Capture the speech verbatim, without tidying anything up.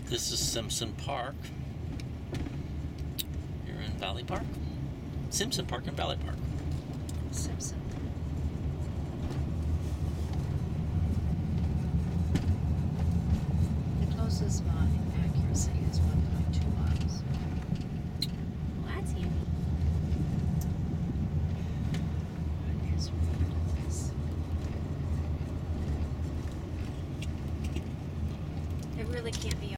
This is Simpson Park. You're in Valley Park? Simpson Park and Valley Park. Simpson. The closest spot in accuracy is one point two miles. Well, that's handy. Yes, we're part of this. It really can't be